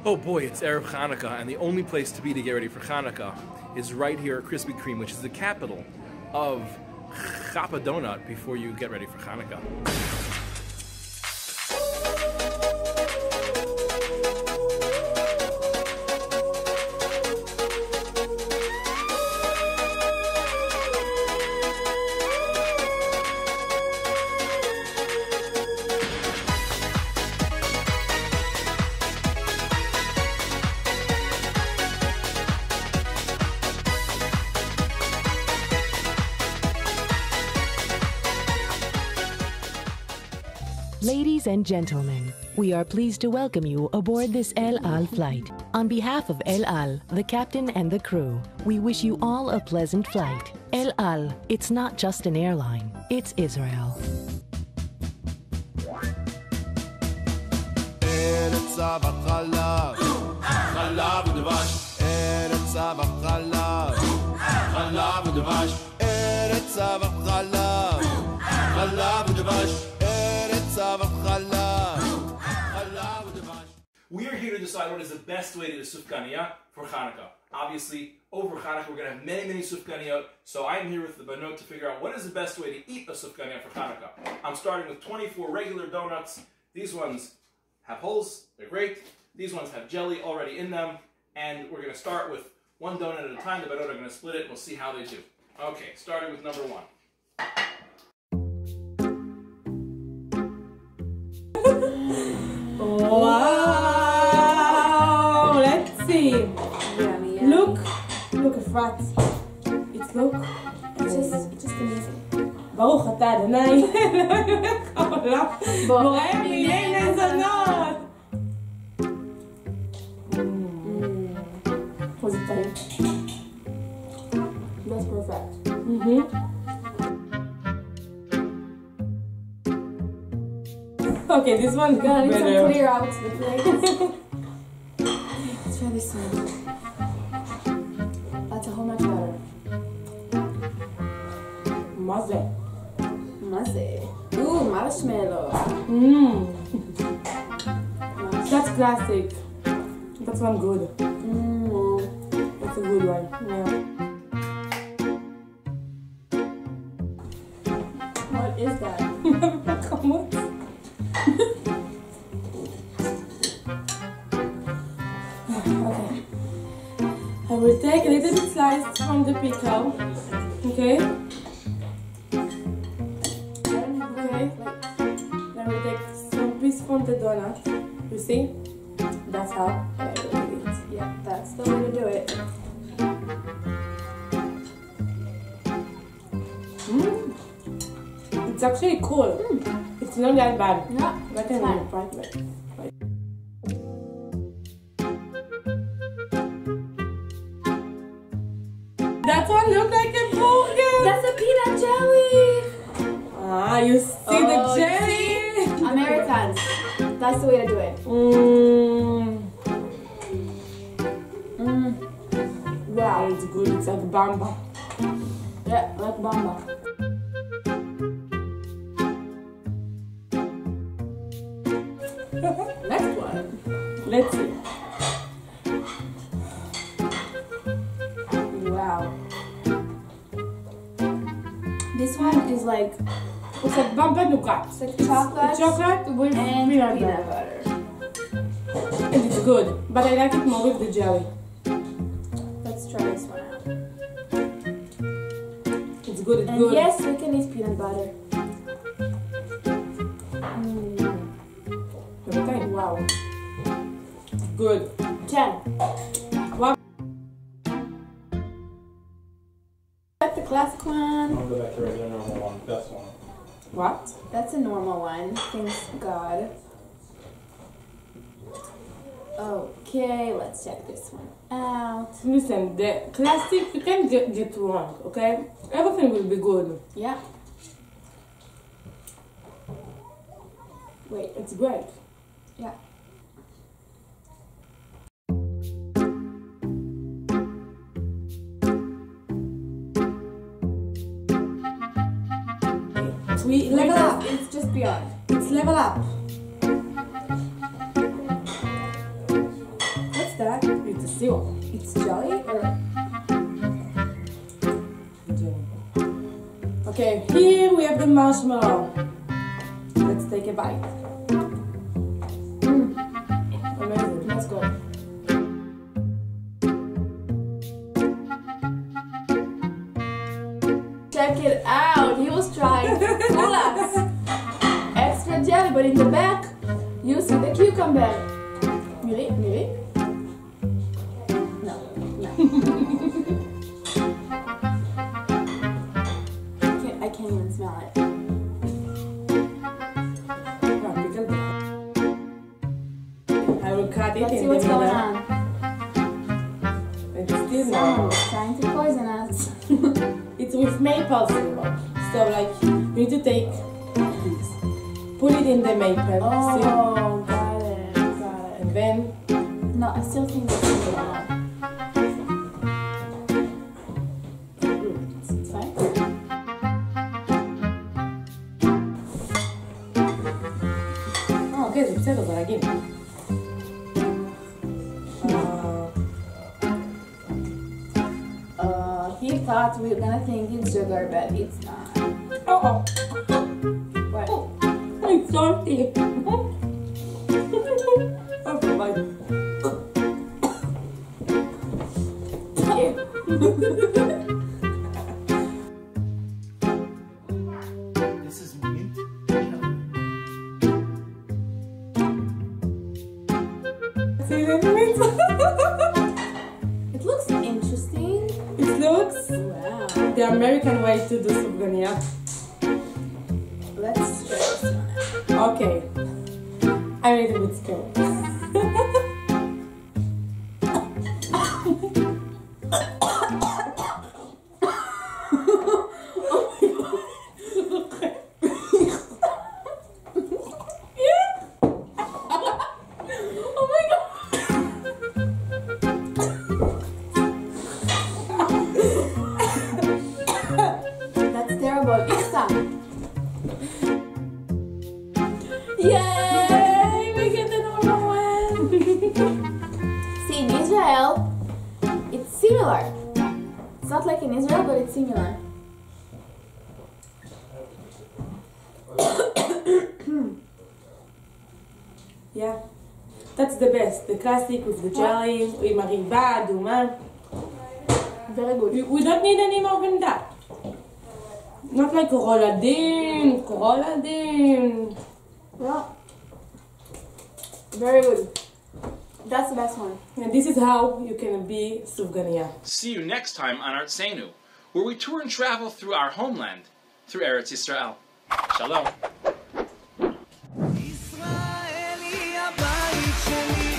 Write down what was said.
Oh boy, it's Erev Hanukkah, and the only place to be to get ready for Hanukkah is right here at Krispy Kreme, which is the capital of Chapa Donut before you get ready for Hanukkah. Ladies and gentlemen, we are pleased to welcome you aboard this El Al flight. On behalf of El Al, the captain and the crew, we wish you all a pleasant flight. El Al, it's not just an airline, it's Israel. ארץ זבת חלב, חלב ודבש. ארץ זבת חלב, חלב ודבש. ארץ זבת חלב, חלב ודבש. We are here to decide what is the best way to do sufganiyah for Hanukkah. Obviously, over Hanukkah we're going to have many sufganiyot, so I'm here with the banot to figure out what is the best way to eat a sufganiyah for Hanukkah. I'm starting with 24 regular donuts. These ones have holes, they're great. These ones have jelly already in them, and we're going to start with one donut at a time. The banot are going to split it, and we'll see how they do. Okay, starting with number one. Wow! Let's see. Yummy. Look at that. It's just amazing. ברוך אתה אדוני העולם בורא מיני מזונות. Was it time? That's perfect. Okay, this one's Gotta need better. to clear out the plates. Let's try this one. That's a whole much better. Maze. Maze. Ooh, marshmallow. That's classic. That's one good. That's a good one. Yeah. What is that? Come on. Okay. I will take a little bit sliced from the pickle. Okay. Okay. Then we take some piece from the donut. You see? That's how I do it. Yeah, that's the way to do it. It's actually cool. It's not that bad. Yeah, But it's fine. That one look like a burger. That's a peanut jelly. Ah, you see the Oh, jelly? Americans. That's the way to do it. Wow, it's good. It's like bamba. Yeah, like bamba. Next one. Let's see. Wow. This one is like It's like bamba nougat. it's like chocolate with and peanut peanut butter. butter. And it's good. But I like it more with the jelly. Let's try this one out. It's good. It's And good. yes, we can eat peanut butter. Okay. Wow. Good. 10. Wow. That's the classic one. I'll go back to regular normal one. Best one. What? That's a normal one. Thanks God. Okay, let's check this one out. Listen, the classic you can get wrong. Okay. Everything will be good. Yeah. Wait, it's great. Yeah. We Level up. It's just beyond. It's level up. Zero. It's jelly or Okay, here we have the marshmallow. Let's take a bite. Amazing. Let's go. check it out. He was trying to fool us. Extra jelly, but in the back, you see the cucumber. Really? Really? No. I can't even smell it. I will cut it. Let's see in what's the going middle. on. It's still Someone is trying to poison us. It's with maple syrup. So like you need to take this, put it in the maple syrup, Oh, got it. and then No, I still think it's the one. It's fine. אוקיי, זה בסדר, זה רגיל. He thought we were gonna think it's sugar, but it's not. Oh, What? it's salty. Okay, bye. This is mint. See what I mean? It looks interesting. It looks Wow. the American way to do sufganiyya. Let's try this one out. Okay. I'm a little bit scared. Oh my god! That's terrible. Iksa! Yay! We get the normal one. See, in Israel, it's similar. It's not like in Israel, but it's similar. Yeah. That's the best. The classic with the jelly, with mariba, aduma. Very good. We don't need any more than that. Not like roladin. Yeah. Very good. That's the best one. And this is how you can be sufganiyya. See you next time on Artseinu, where we tour and travel through our homeland, through Eretz Yisrael. Shalom. ישראל היא הבית שלי